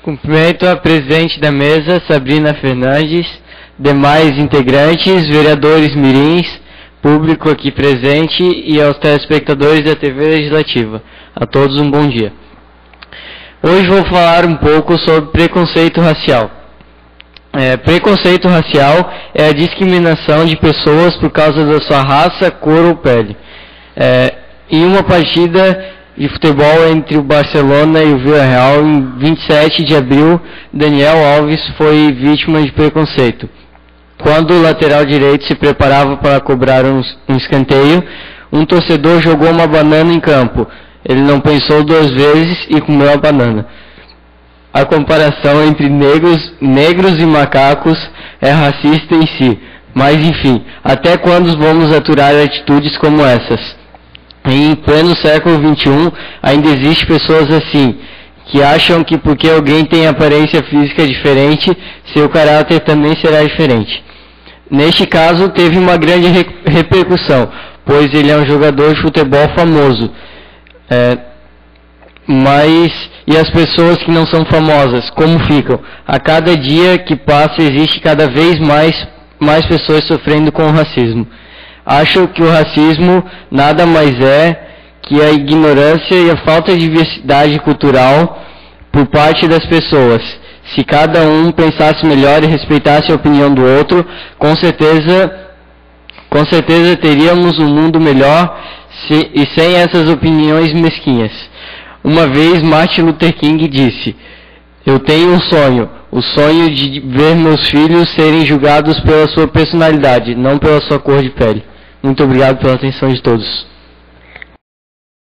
Cumprimento a presidente da mesa, Sabrina Fernandes, demais integrantes, vereadores mirins, público aqui presente e aos telespectadores da TV Legislativa. A todos um bom dia. Hoje vou falar um pouco sobre preconceito racial. Preconceito racial é a discriminação de pessoas por causa da sua raça, cor ou pele. Em uma partida de futebol entre o Barcelona e o Villarreal, em 27 de abril, Daniel Alves foi vítima de preconceito. Quando o lateral direito se preparava para cobrar um escanteio, um torcedor jogou uma banana em campo. Ele não pensou duas vezes e comeu a banana. A comparação entre negros e macacos é racista em si. Mas enfim, até quando vamos aturar atitudes como essas? Em pleno século XXI, ainda existem pessoas assim, que acham que porque alguém tem aparência física diferente, seu caráter também será diferente. Neste caso, teve uma grande repercussão, pois ele é um jogador de futebol famoso. E as pessoas que não são famosas, como ficam? A cada dia que passa, existe cada vez mais pessoas sofrendo com o racismo. Acho que o racismo nada mais é que a ignorância e a falta de diversidade cultural por parte das pessoas. Se cada um pensasse melhor e respeitasse a opinião do outro, com certeza teríamos um mundo melhor e sem essas opiniões mesquinhas. Uma vez Martin Luther King disse: "Eu tenho um sonho, o sonho de ver meus filhos serem julgados pela sua personalidade, não pela sua cor de pele." Muito obrigado pela atenção de todos.